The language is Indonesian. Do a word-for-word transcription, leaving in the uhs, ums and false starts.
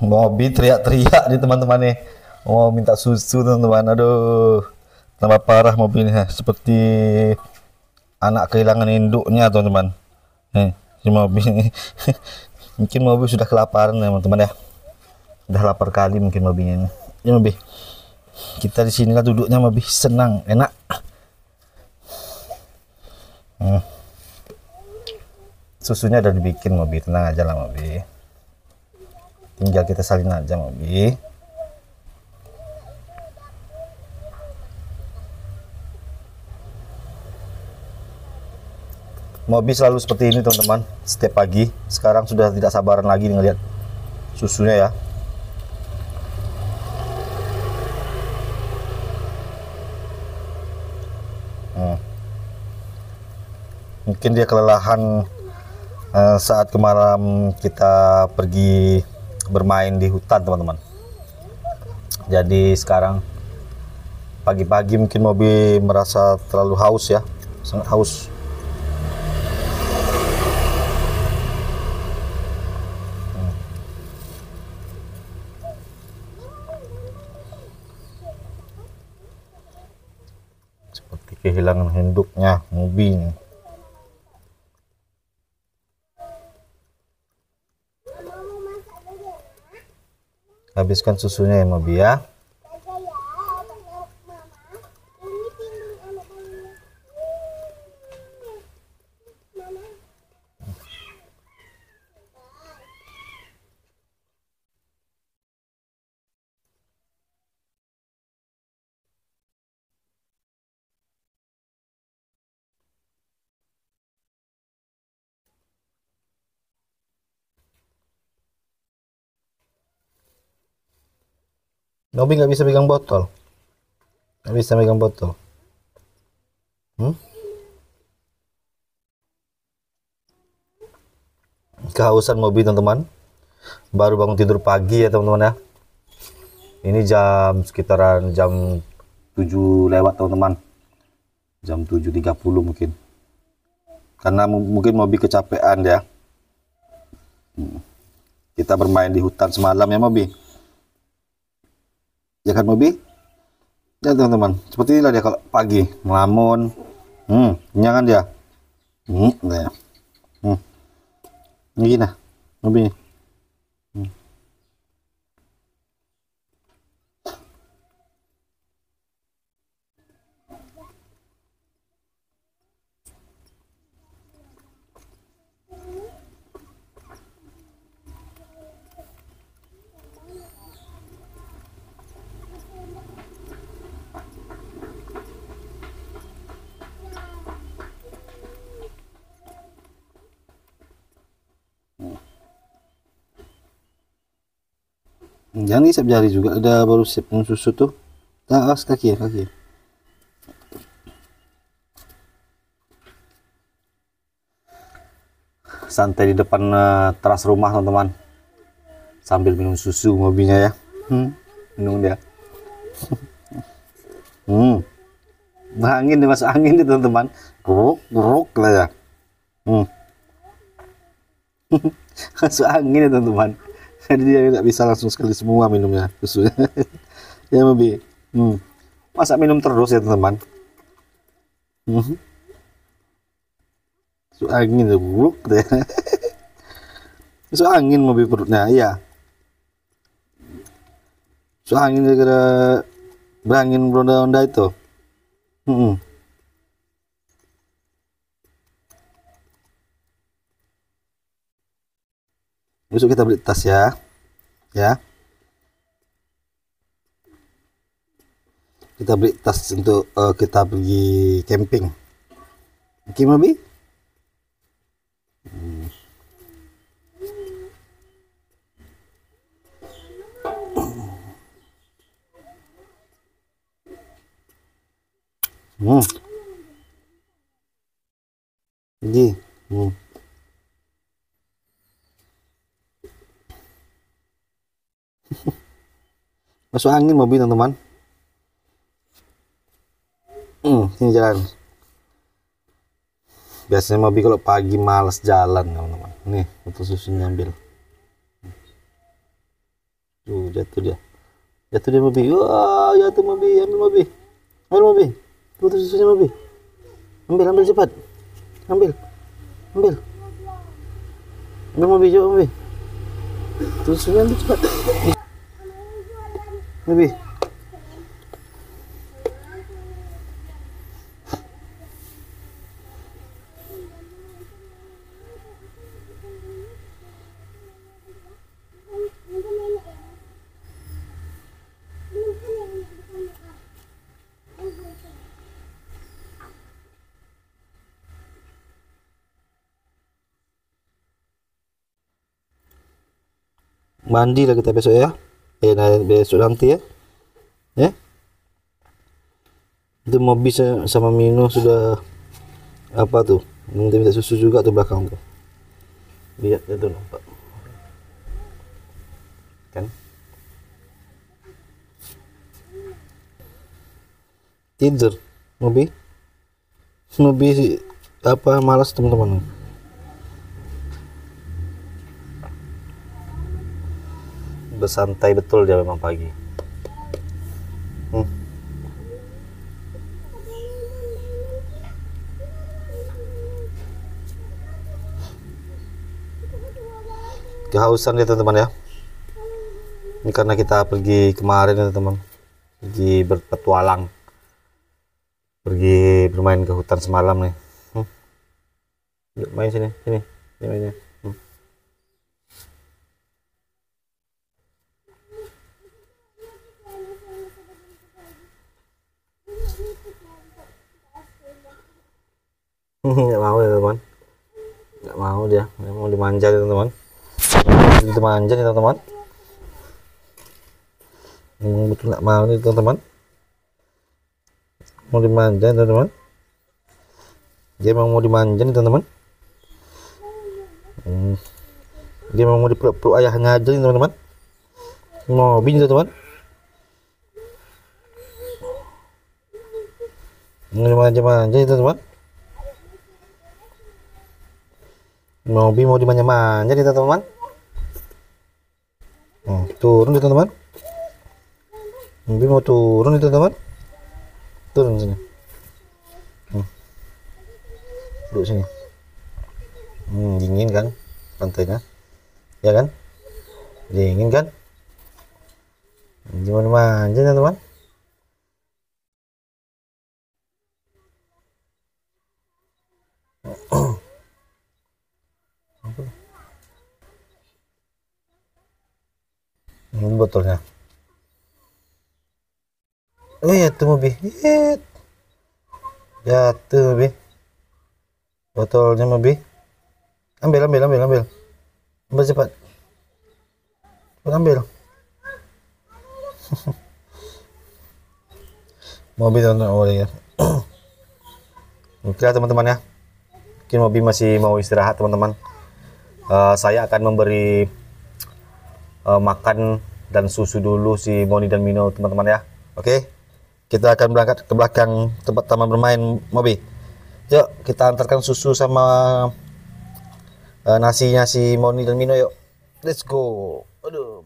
Mobi teriak-teriak nih teman-teman nih. Oh, minta susu teman-teman. Aduh, tambah parah mobil ini. Seperti anak kehilangan induknya teman-teman. Nih, si Mobi ini. Mungkin Mobi sudah kelaparan ya teman-teman ya. Udah lapar kali mungkin Mobinya ini. Ya Mobi. Kita di sini lah duduknya Mobi, senang, enak. Hmm. Susunya udah dibikin Mobi, tenang aja lah Mobi. Tinggal kita salin aja Mobi. Mobi selalu seperti ini teman-teman, setiap pagi. Sekarang sudah tidak sabaran lagi ngelihat susunya ya. Hmm. Mungkin dia kelelahan uh, saat kemarin kita pergi bermain di hutan teman-teman. Jadi sekarang pagi-pagi mungkin Mobi merasa terlalu haus ya, sangat haus. Hmm. Seperti kehilangan induknya Mobi ini. Habiskan susunya ya Mobi ya. Mobi nggak bisa pegang botol, nggak bisa pegang botol. Hmm? Kehausan Mobi teman-teman. Baru bangun tidur pagi ya teman-teman ya. Ini jam sekitaran jam tujuh lewat teman-teman. Jam tujuh tiga puluh mungkin. Karena mungkin Mobi kecapean ya. Hmm. Kita bermain di hutan semalam ya Mobi. Ya kan Mobi? Ya teman-teman, seperti inilah dia kalau pagi melamun. Hmm, kenyang kan dia. Hmm, ya. Hmm. Ini nah, Mobi. Hmm. Jangan isap jari juga, udah baru siap susu tuh. Nah, kaki ya, kaki. Santai di depan uh, teras rumah teman-teman, sambil minum susu Mobinya ya. Hmm, minum dia. Hmm, angin nih, masuk angin nih teman-teman. Guruk, guruk lah ya. Hmm. Masuk angin ya teman-teman. Jadi dia tidak bisa langsung sekali semua minumnya susunya. Ya Mobi. Hmm. Masa minum terus ya teman-teman. Hmm. Masuk angin tuh, guruk deh. Masuk angin Mobi perutnya, iya. Masuk angin gara-gara berangin beronda-onda itu. Hmm. Besok kita beli tas ya, ya. Kita beli tas untuk uh, kita pergi camping. Oke Mobi? Hmm. Hmm. Jadi, hmm. Masuk angin Mobi teman-teman. Hmm, ini jalan. Biasanya Mobi kalau pagi males jalan teman-teman. Nih, untuk susunya ambil. Tuh, jatuh dia. Jatuh dia Mobi. Wah, jatuh Mobi. Ambil Mobi. Ambil Mobi. Tuh, tuh susunya Mobi. Ambil, ambil cepat. Ambil. Ambil. Ambil Mobi, coba Mobi. Tuh susunya ambil cepat. Mobi. Mandi lah kita besok ya. Eh, nah, besok nanti ya. Ya. Itu Mobi sama Mino sudah apa tuh? Nanti minta susu juga tuh belakang tuh. Lihat itu nampak. Kan? Tidur Mobi. Mobi apa malas teman-teman. Bersantai betul dia memang pagi. Hmm. Kehausan dia teman-teman ya. Ini karena kita pergi kemarin ya teman, pergi berpetualang, pergi bermain ke hutan semalam nih. Hmm. Yuk main sini, sini, sini mainnya. Hmm. Nggak mau ya teman, nggak mau dia, nggak mau dimanja ya teman, dimanja nih teman, hmm, betul nggak mau nih teman, mau dimanja teman, dia memang mau dimanja nih teman, hmm. Dia memang mau dipeluk-peluk ayahnya aja nih teman-teman, mau bingung teman, mau dimanja-manja nih teman. Mobi mau dimanja-manja nih teman-teman. Hmm, turun nih teman-teman. Mobi mau turun nih teman-teman. Turun sini. Hmm. Duduk sini. Hmm, dingin kan pantainya, ya kan? Dingin kan? Gimana manja teman-teman? Ini botolnya. Oh ya tuh Mobi. Jatuh Mobi. Botolnya Mobi. Ambil, ambil, ambil, ambil. Ambil cepat. Cepat ambil. Mobi tonton oh ya. Oke teman-teman ya. Mungkin Mobi masih mau istirahat teman-teman. Uh, saya akan memberi uh, makan dan susu dulu si Moni dan Mino teman-teman ya. Oke, kita akan berangkat ke belakang tempat taman bermain Mobi. Yuk kita antarkan susu sama uh, nasinya si Moni dan Mino yuk. Let's go. Aduh.